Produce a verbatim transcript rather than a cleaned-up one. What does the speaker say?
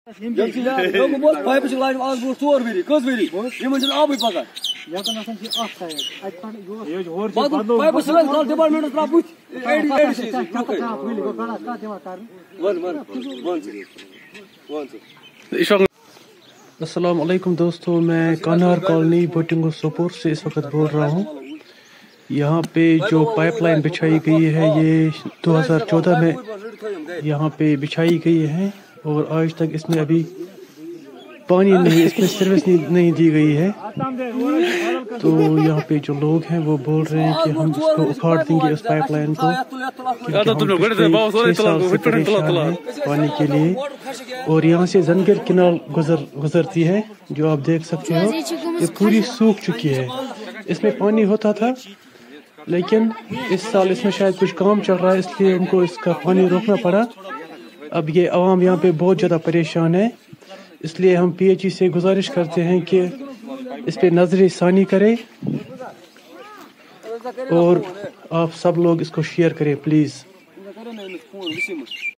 السلام علیکم دوستو، میں کانہار کالونی بوٹنگو سوپور سے اس وقت بول رہا ہوں۔ یہاں پہ جو پائپ لائن بچھائی گئی ہے یہ دو ہزار چودہ میں یہاں پہ بچھائی گئی ہے اور آج تک اس میں ابھی پانی نہیں، اس میں سروس نہیں دی گئی ہے۔ تو یہاں پہ جو لوگ ہیں وہ بول رہے ہیں کہ ہم اس کو اکھاڑ دیں گے اس پائپ لائن کو، پانی کے لیے۔ اور یہاں سے زنگر کنال گزر گزرتی ہے جو آپ دیکھ سکتے ہو، یہ پوری سوکھ چکی ہے۔ اس میں پانی ہوتا تھا لیکن اس سال اس میں شاید کچھ کام چل رہا ہے، اس لیے ان کو اس کا پانی روکنا پڑا۔ اب یہ عوام یہاں پہ بہت زیادہ پریشان ہے، اس لیے ہم پی ایچ ای سے گزارش کرتے ہیں کہ اس پہ نظر ثانی کرے اور آپ سب لوگ اس کو شیئر کریں پلیز۔